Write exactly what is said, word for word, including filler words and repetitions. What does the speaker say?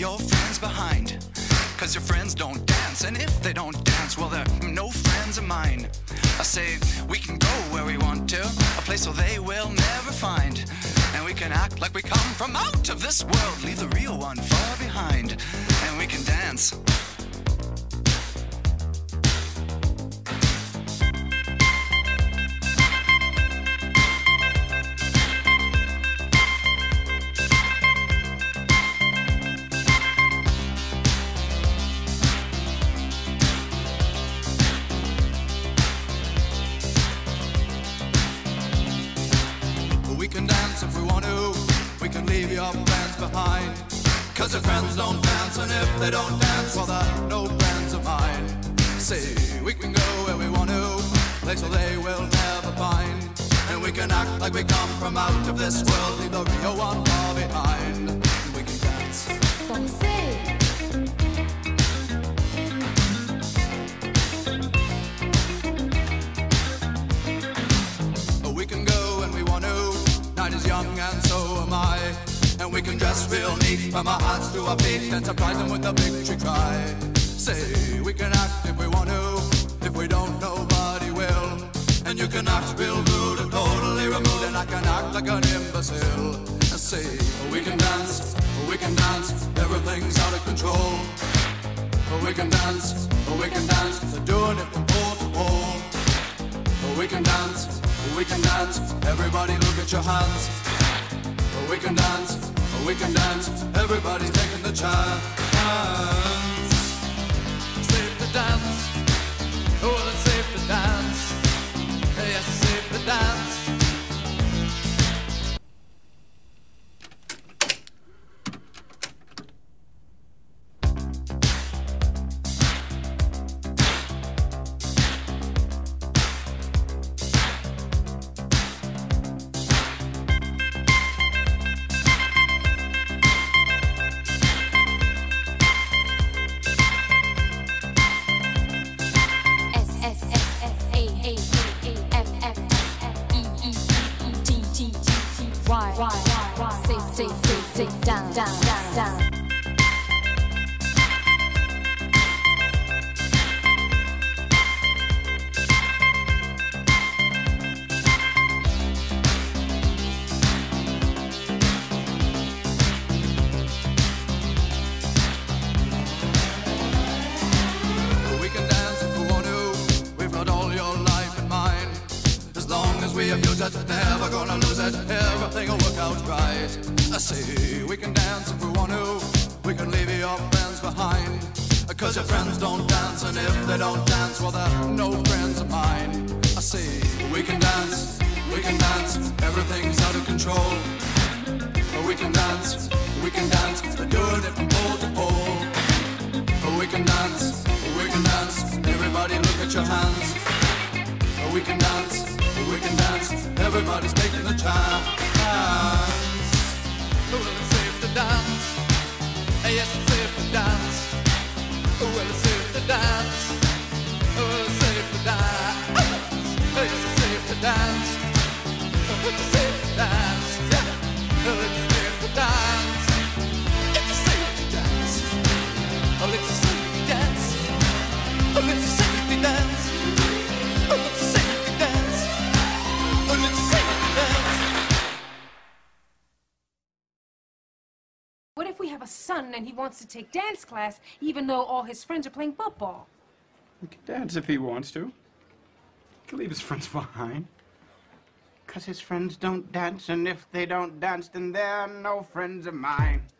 your friends behind. Cause your friends don't dance, and if they don't dance, well, they're no friends of mine. I say we can go where we want to, a place where they will never find. And we can act like we come from out of this world, leave the real one far behind. And we can dance. We can dance if we want to, we can leave your friends behind. Cause your friends don't dance, and if they don't dance, well, they're no friends of mine. See, we can go where we want to, place where they will never find. And we can act like we come from out of this world, leave the real one far behind. And we can dance. Don't say. We can go when we want to, night is young and so am I. And we can dress real neat from our hearts to our feet and surprise them with a victory cry. Say, we can act if we want to, if we don't, nobody will. And you can act real rude and totally removed, and I can act like an imbecile. And say, we can dance, we can dance, everything's out of control. We can dance, we can dance, they're doing it from pole to pole. We can dance, we can dance, everybody look at your hands. We can dance, we can dance, everybody's taking the chance. Safe to dance, oh, it's safe to dance. Yes, it's safe to dance. Say, say, say, down, down, down, down. We can dance if we want to, we've got all your life in mind. As long as we abuse it, never gonna lose it, everything will work out right. I say, we can dance if we want to, we can leave your friends behind. Cause your friends don't dance, and if they don't dance, well, they're no friends of mine. I say, we can dance, we can dance, everything's out of control. We can dance, we can dance, they're doing it from pole to pole. We can dance, we can dance, everybody look at your hands. We can dance, we can dance, everybody's taking the chance. Well, it's safe to dance, yes, it's safe to dance. Well, it's safe to dance, well, it's safe to dance. Yes, it's safe to dance, it's safe to dance. Yeah, well, it's safe to dance, it's safe to dance. Oh, it's safe to dance, oh, it's safe to dance. Oh, it's safe to dance, oh, it's safe to dance. What if we have a son and he wants to take dance class even though all his friends are playing football? He can dance if he wants to. He can leave his friends behind. Because his friends don't dance, and if they don't dance, then they're no friends of mine.